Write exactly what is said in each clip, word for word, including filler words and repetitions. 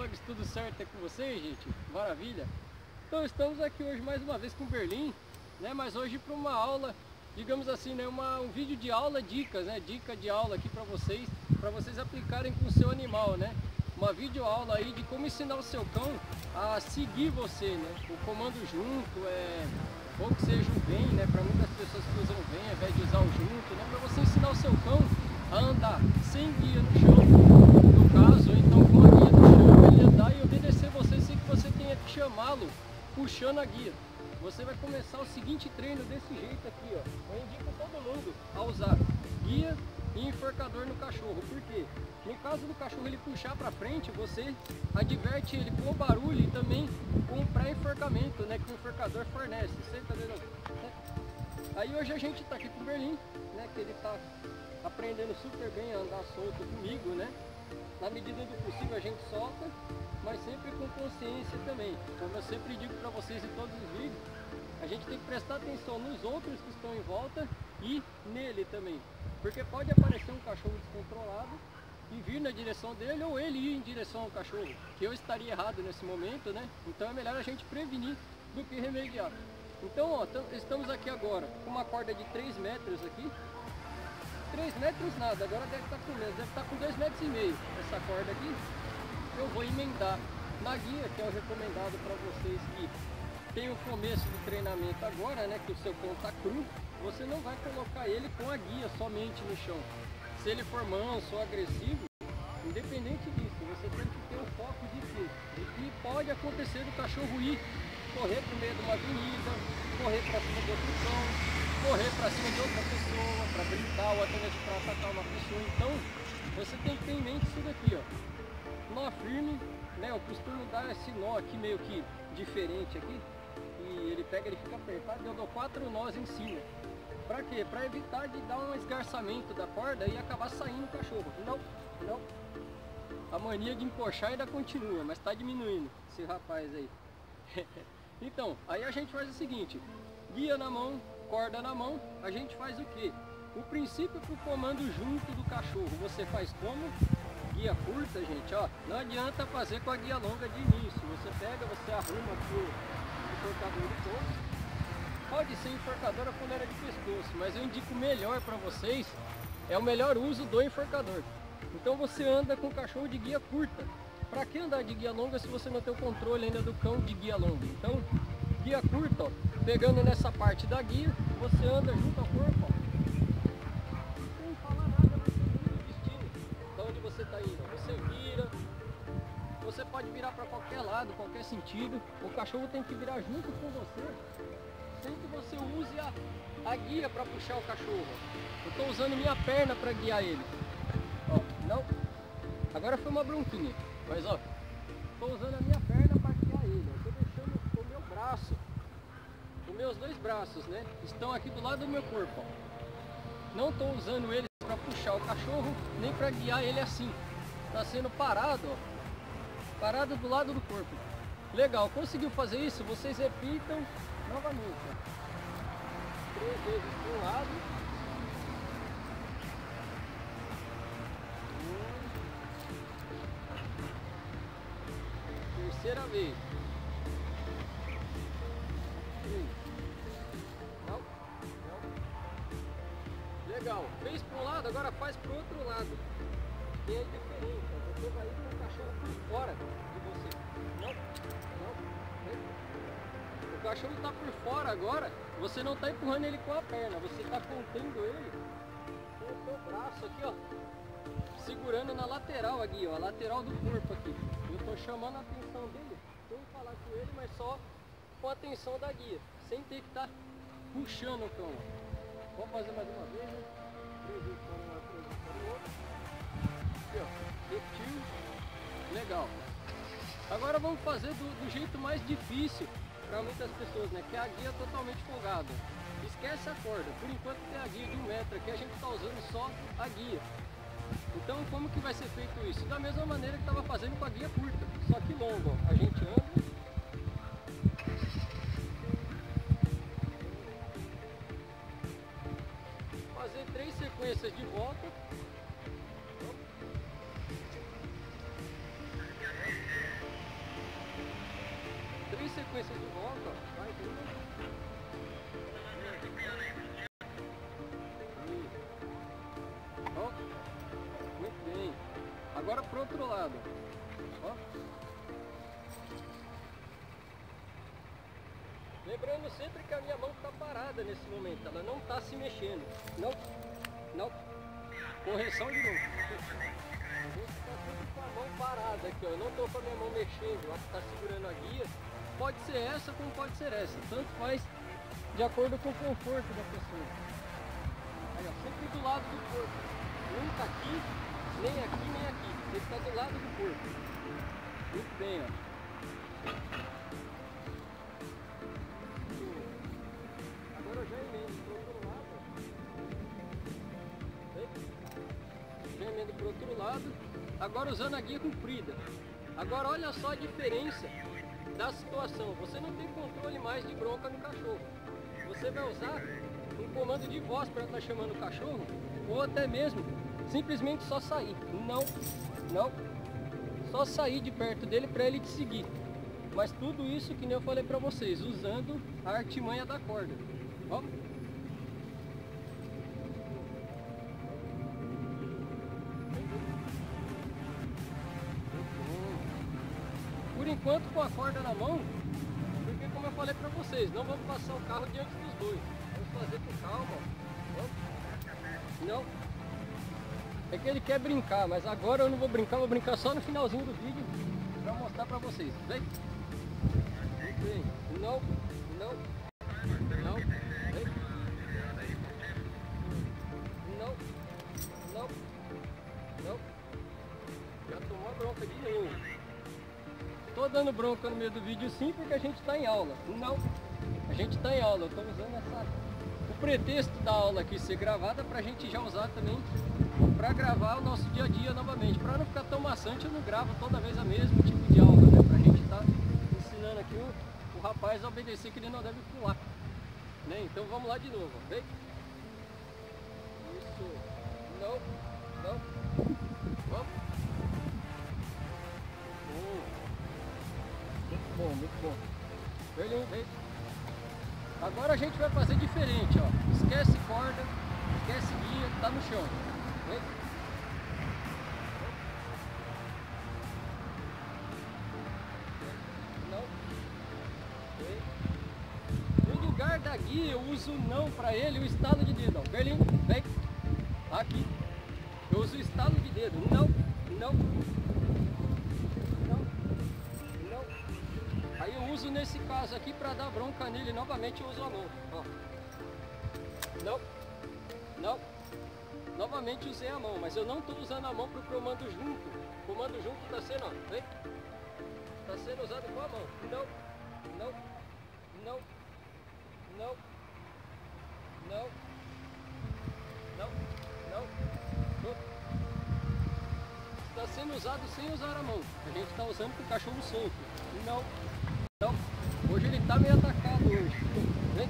vlogs, tudo certo é com vocês, gente? Maravilha! Então estamos aqui hoje mais uma vez com o Berlim, né? Mas hoje para uma aula, digamos assim, né? Uma, um vídeo de aula, dicas, né? Dica de aula aqui para vocês, para vocês aplicarem com o seu animal, né? Uma videoaula aí de como ensinar o seu cão a seguir você, né? O comando junto, é... ou que seja o vem, né? Para muitas pessoas que usam vem ao invés de usar o junto, né? Para você ensinar o seu cão a andar sem guia no chão, no caso, ou então com a guia no chão, ele andar e obedecer você sem que você tenha que chamá-lo puxando a guia. Você vai começar o seguinte treino desse jeito aqui, ó. Eu indico todo mundo a usar guia e enforcador no cachorro. Por quê? No caso do cachorro ele puxar para frente, você adverte ele com o barulho e também com o pré-enforcamento, né, que o enforcador fornece. Você tá vendo? Aí hoje a gente tá aqui com o Berlim, né, que ele tá aprendendo super bem a andar solto comigo, né? Na medida do possível a gente solta, mas sempre com consciência também. Como eu sempre digo para vocês em todos os vídeos, a gente tem que prestar atenção nos outros que estão em volta e nele também. Porque pode aparecer um cachorro descontrolado e vir na direção dele, ou ele ir em direção ao cachorro, que eu estaria errado nesse momento, né? Então é melhor a gente prevenir do que remediar. Então, ó, estamos aqui agora com uma corda de três metros aqui. três metros nada, agora deve estar com menos, deve estar com dois metros e meio essa corda aqui. Eu vou emendar na guia, que é o recomendado para vocês que tem o começo do treinamento agora, né, que o seu cão está cru. Você não vai colocar ele com a guia somente no chão. Se ele for manso ou agressivo, independente disso, você tem que ter o foco de quê? De que pode acontecer do cachorro ir correr para o meio de uma avenida, correr para cima de outro cão, correr para cima de outra pessoa, para brincar ou até mesmo para atacar uma pessoa. Então você tem que ter em mente isso daqui, ó. Nó firme, né? Eu costumo dar esse nó aqui meio que diferente aqui, e ele pega, ele fica apertado, e eu dou quatro nós em cima. Para quê? Para evitar de dar um esgarçamento da corda e acabar saindo o cachorro. Não, não. A mania de encoxar ainda continua, mas está diminuindo esse rapaz aí. Então, aí a gente faz o seguinte: guia na mão, corda na mão, a gente faz o que? O princípio para o comando junto do cachorro, você faz como? Guia curta, gente, ó, não adianta fazer com a guia longa de início. Você pega, você arruma aqui o enforcador de todos. Pode ser enforcador ou coleira de pescoço, mas eu indico melhor para vocês, é o melhor uso do enforcador. Então você anda com o cachorro de guia curta. Para que andar de guia longa se você não tem o controle ainda do cão de guia longa? Então, guia curta, ó, pegando nessa parte da guia, você anda junto ao corpo, ó, sem falar nada, mas seguindo o destino de onde você está indo. Você vira, você pode virar para qualquer lado, qualquer sentido. O cachorro tem que virar junto com você, sem que você use a, a guia para puxar o cachorro. Eu estou usando minha perna para guiar ele. Ó, não. Agora foi uma bronquinha. Mas ó, estou usando a minha perna para guiar ele. Estou deixando o meu braço, os meus dois braços, né, estão aqui do lado do meu corpo. Ó. Não estou usando eles para puxar o cachorro, nem para guiar ele assim. Está sendo parado, ó, parado do lado do corpo. Legal, conseguiu fazer isso? Vocês repitam novamente. Ó. Três vezes para um lado. Terceira vez. Não, não. Legal. Fez para um lado, agora faz para o outro lado. E é diferente. Ó. Você vai ir com o cachorro por fora de você. Não, não. O cachorro está por fora agora. Você não está empurrando ele com a perna. Você está contendo ele com o seu braço aqui, ó. Segurando na lateral aqui, ó. A lateral do corpo aqui. Eu estou chamando a atenção dele, sem falar com ele, mas só com a atenção da guia, sem ter que estar tá puxando o cão. Vamos fazer mais uma vez, né? Três vezes para um lado, três vezes para o outro. Aqui, ó. Repetiu. Legal. Agora vamos fazer do, do jeito mais difícil para muitas pessoas, né? Que é a guia totalmente folgada. Esquece a corda. Por enquanto tem a guia de um metro aqui, a gente está usando só a guia. Então como que vai ser feito isso? Da mesma maneira que estava fazendo com a guia curta, só que longa. Ó. A gente anda, fazer três sequências de volta. três sequências de volta, ó. Vai, tudo. Ó, muito bem. Agora pro outro lado. Ó. Lembrando sempre que a minha mão está parada nesse momento, ela não está se mexendo. Não, não. Correção de novo. Está sempre com a mão parada aqui, ó. Eu não estou com a minha mão mexendo, ela está segurando a guia. Pode ser essa como pode ser essa, tanto faz de acordo com o conforto da pessoa. Aí, ó, sempre do lado do corpo. Não está aqui, nem aqui, nem aqui. Ele está do lado do corpo. Muito bem, ó. Agora eu já emendo para o outro lado. Já emendo para o outro lado. Agora usando a guia comprida. Agora olha só a diferença da situação. Você não tem controle mais de bronca no cachorro. Você vai usar um comando de voz para estar chamando o cachorro, ou até mesmo simplesmente só sair. Não, não. Só sair de perto dele para ele te seguir. Mas tudo isso que nem eu falei para vocês, usando a artimanha da corda. Ó. Por enquanto com a corda na mão, porque como eu falei para vocês, não vamos passar o carro diante dos bois. Vamos fazer com calma. Ó. Não. É que ele quer brincar, mas agora eu não vou brincar, vou brincar só no finalzinho do vídeo para mostrar para vocês. Vem. Vem. Não, não, não, vem. Não, não, não. Já tomou a bronca de novo. Tô dando bronca no meio do vídeo sim, porque a gente está em aula. Não, a gente está em aula, eu tô usando essa... o pretexto da aula aqui ser gravada para a gente já usar também para gravar o nosso dia a dia novamente. Para não ficar tão maçante, eu não gravo toda vez a mesmo tipo de aula, né? Pra gente estar tá ensinando aqui o, o rapaz a obedecer que ele não deve pular, né? Então vamos lá de novo, ó. Vem. Isso. Não, não. Vamos. Hum. Muito bom, muito bom. Vem, vem. Agora a gente vai fazer diferente, ó. Esquece corda, esquece guia, tá no chão. Vem. Não. Vem. No lugar da guia eu uso não para ele, o estalo de dedo. Ó. Berlim, vem. Aqui. Eu uso o estalo de dedo. Não, não. Não. Não. Aí eu uso nesse caso aqui para dar bronca nele novamente, eu uso a mão. Ó. Não. Não. Novamente usei a mão, mas eu não estou usando a mão para o comando junto. O comando junto está sendo, ó, vem? Está sendo usado com a mão. Não, não, não, não, não, não, não. Está sendo usado sem usar a mão. A gente está usando com o cachorro solto. Não, não. Hoje ele está meio atacado hoje. Vem?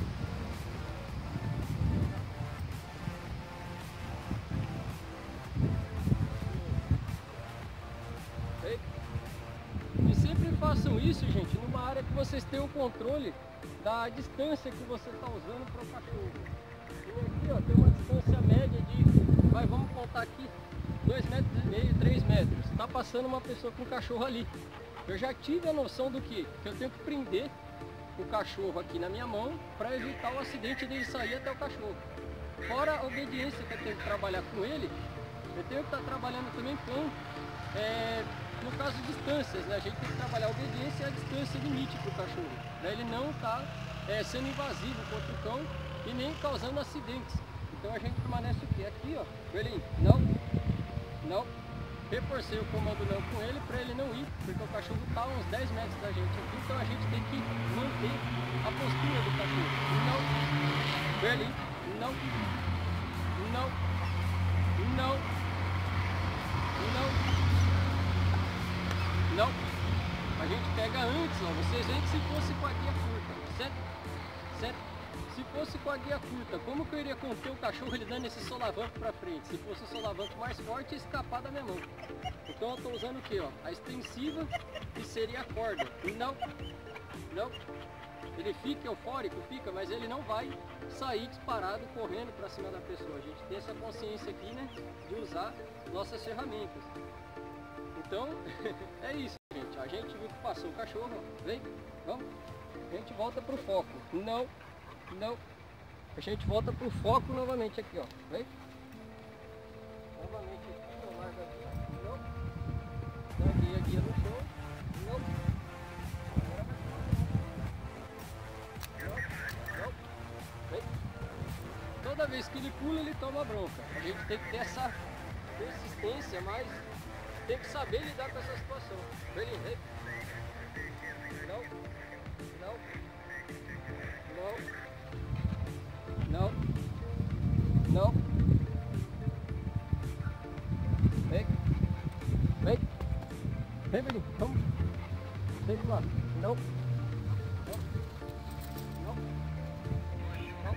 Façam isso, gente, numa área que vocês tenham o controle da distância que você está usando para o cachorro. E aqui, ó, tem uma distância média de, vai, vamos contar aqui, dois metros e meio, três metros. Está passando uma pessoa com o cachorro ali. Eu já tive a noção do que? Que eu tenho que prender o cachorro aqui na minha mão para evitar o acidente dele sair até o cachorro. Fora a obediência que eu tenho que trabalhar com ele, eu tenho que estar trabalhando também com... É, no caso de distâncias, né? A gente tem que trabalhar a obediência e a distância limite para o cachorro, para ele não estar tá, é, sendo invasivo contra o cão e nem causando acidentes. Então a gente permanece o quê? Aqui, ó, ele não, não, reforcei o comando não com ele para ele não ir, porque o cachorro está a uns dez metros da gente aqui, então a gente tem que manter a postura do cachorro. Não, ele não, não, não, não. Não, a gente pega antes, ó, vocês veem que se fosse com a guia curta, certo? Certo? Se fosse com a guia curta, como que eu iria conter o cachorro ele dando esse solavanco para frente? Se fosse o solavanco mais forte, ia escapar da minha mão. Então eu estou usando o que? Ó? A extensiva, que seria a corda. Não, Não. Ele fica eufórico, fica, mas ele não vai sair disparado, correndo para cima da pessoa. A gente tem essa consciência aqui, né, de usar nossas ferramentas. Então, é isso, gente. A gente viu que passou o cachorro, ó. Vem, vamos. A gente volta pro foco. Não, não. A gente volta pro foco novamente aqui, ó. Vem. Novamente aqui, não larga a guia. Não. Dá a guia, a guia no chão. Não. Não. Não. Vem. Toda vez que ele pula, ele toma bronca. A gente tem que ter essa persistência, mas tem que saber lidar com essa situação. Vem, vem. Não. Não. Não. Não. Não. Vem. Vem. Vem, Belinho. Vamos. Vem pro lado. Não. Não. Não. Não.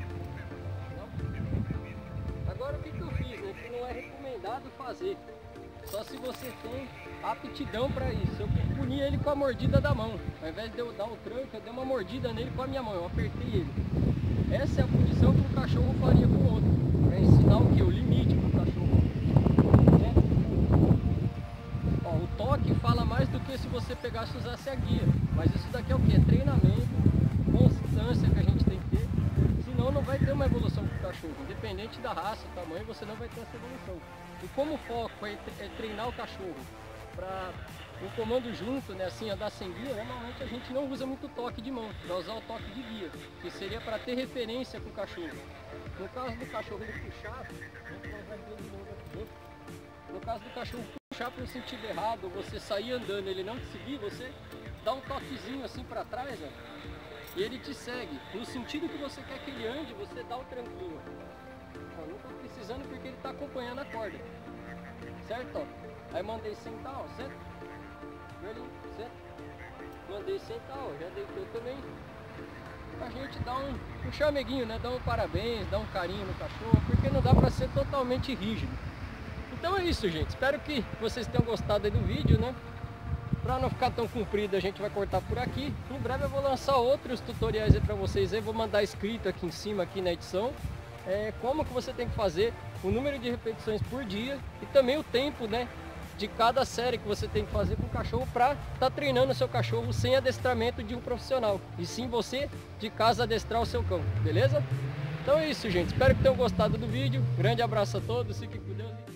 Não. Agora o que que eu fiz, né? Que não é recomendado fazer. Só se você tem aptidão para isso. Eu puni ele com a mordida da mão. Ao invés de eu dar o tranco, eu dei uma mordida nele com a minha mão. Eu apertei ele. Essa é a punição que o cachorro faria com o outro. Para ensinar o que? O limite para o cachorro. Né? Ó, o toque fala mais do que se você pegasse e usasse a guia. Mas isso daqui é o que? É treinamento, constância que a gente tem que ter. Senão não vai ter uma evolução para o cachorro. Independente da raça, tamanho, você não vai ter essa evolução. E como o foco é treinar o cachorro para um comando junto, né, assim, andar sem guia, normalmente a gente não usa muito toque de mão, para usar o toque de guia, que seria para ter referência com o cachorro. No caso do cachorro ele puxar, no caso do cachorro puxar para o sentido errado, você sair andando ele não te seguir, você dá um toquezinho assim para trás, ó, e ele te segue. No sentido que você quer que ele ande, você dá o tranquinho. Ó, não estou precisando porque ele está acompanhando a corda, certo? Ó. Aí mandei sentar, ó, senta. Velhinho, senta. Mandei sentar, ó, já deitou também. A gente dá um, um chameguinho, né? Dá um parabéns, dá um carinho no cachorro, porque não dá para ser totalmente rígido. Então é isso, gente. Espero que vocês tenham gostado aí do vídeo, né? Para não ficar tão comprido, a gente vai cortar por aqui. Em breve eu vou lançar outros tutoriais aí para vocês. Eu vou mandar escrito aqui em cima, aqui na edição. É, como que você tem que fazer, o número de repetições por dia e também o tempo, né, de cada série que você tem que fazer com o cachorro para estar tá treinando o seu cachorro sem adestramento de um profissional, e sim você de casa adestrar o seu cão, beleza? Então é isso, gente, espero que tenham gostado do vídeo, grande abraço a todos, fiquem com Deus.